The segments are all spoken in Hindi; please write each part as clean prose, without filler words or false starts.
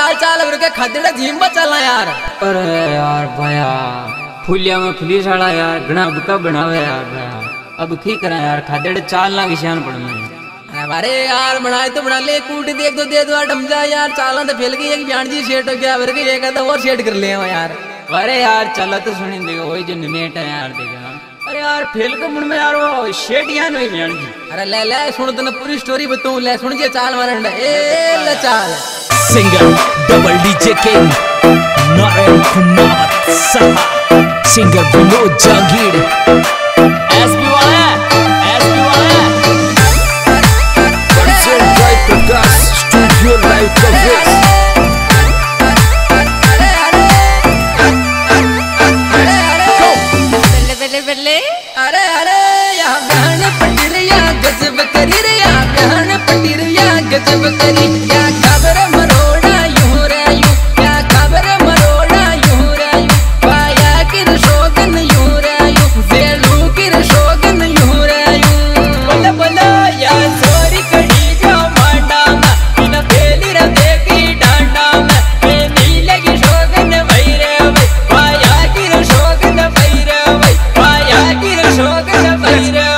चाल चाल भर के खदेड़ा झीम चलना यार। अरे यार भया फुलिया में पुलिस वाला यार घना बुका बनावे यार भया। अब की करा यार खदेड़ चाल ना किसान पड़ में। अरे यार बनाए तो बना ले कूट देख तो दे दो डम जा यार चाला तो फैल गई एक बयान जी सेट हो गया भर के एक आधा और सेट कर ले यार। अरे यार चलो तो सुनी देखो वही जो नेट है यार देखा। अरे यार फेल के मुंड में यार वो शेट यार नहीं बयान जी। अरे ले ले सुन तने पूरी स्टोरी बताऊं ले सुन जे चाल मारंडा ए ले चाल। Singer double DJ king Narayan Kumar Saha singer Vinod Jahangir SP वाला present by Prakash studio live coverage. अरे अरे या बहन पटिरिया गजब करी रे या बहन पटिरिया गजब करी या खबर मरोड़ा यूं रे यूं या खबर मरोड़ा यूं रे यूं पाया किर शोगन यूं रे यूं वेलू किर शोगन यूं रे यूं बोला बोला या सोरी कड़ी जो मांडा में इन फेली रे देखी डांडा में ए नीले की शोगन वही रे वही पाया किर शोगन वही रे वही पाया किर शोगन वही रे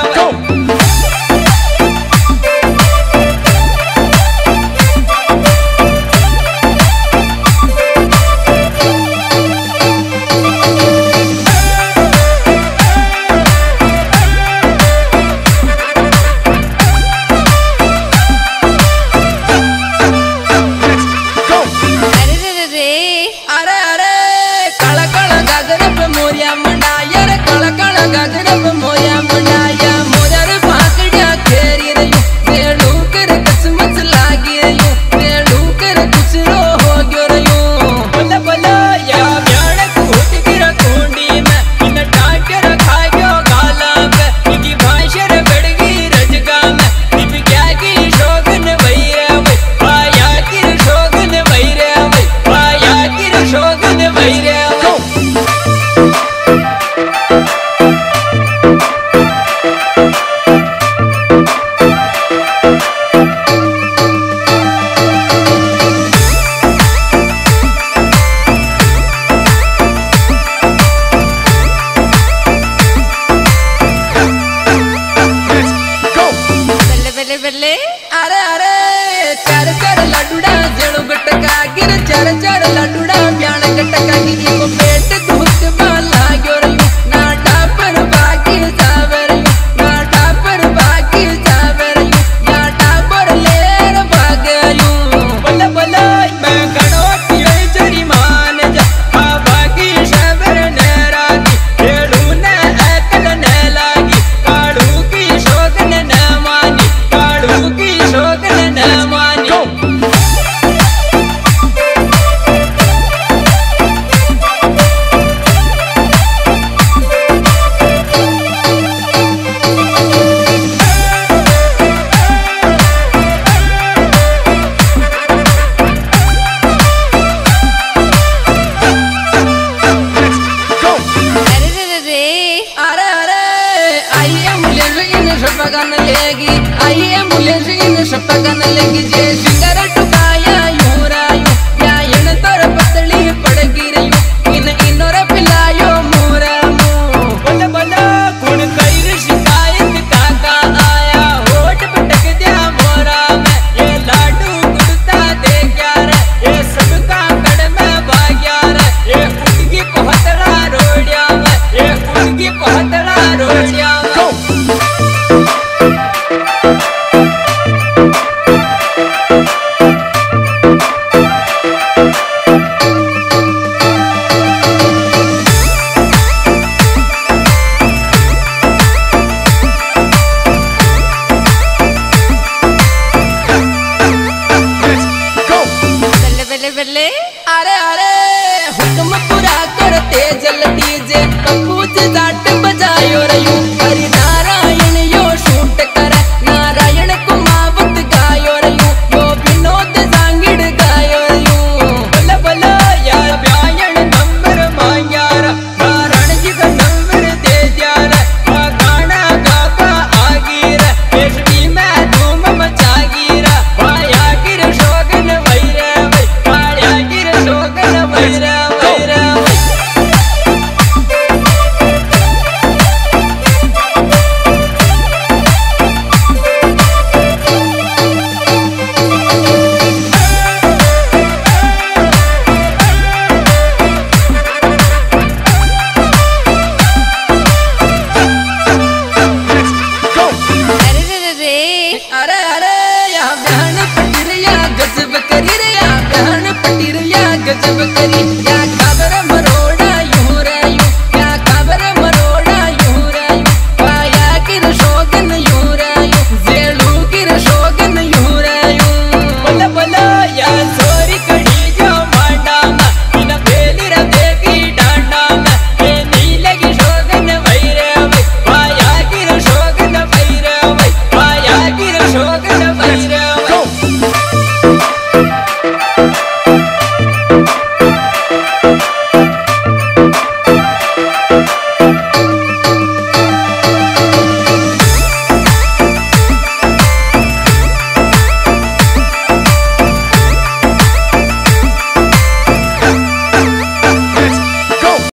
अरे अरे चार चार लड्डूड़ा जड़ू गटका गिर चार चार लड्डूड़ा ब्याण गटका गिरी को पेट दुख बाला ग्योर ना टापर बाकी जावर ना टापर बाकी जावर या टापर लेर भागयू बोला बोला मैं गणो पियो चरी मान जा बाकी शबर ने रागी खेलू ने अकल ने लागी काड़ू की शोगन न मानी काड़ू की शोगन न मानी। अरे अरे आई एम्बुलेंस इन शपगन लेगी आई एम्बुलेंस इन शपगन लेगी जे सिंगर टुकाया यूं रायू या इन तोर पतली पड़ गिरयू इन इनोर पिलायो मोरा मुंह बोला बोला कौन कई शिकायत काका आया होठ पटक दिया मोरा में ये लाडू कुड़ता दे क्या रे ये सबका कड़ में भाग्या रे ये उनकी पहतरा रोड़िया में ये उनकी पहतरा रोड़िया में। अरे अरे हुक्म पूरा करते जल डीजे पप्पूज जाट बजायो रयू हरि नारायण यो शूट करे नारायण कुमावत गायो रयू यो विनोद जांगिड़ गायो रयू बोला बोला यार ब्यायण नंबर मांग्यारा नारायण जी का नंबर दे दिया रे गाना गापा आगी रे एसडी में धूम मचागी रे पाया गिर शोगन वही रे वही पाया पटीर या गजब करी या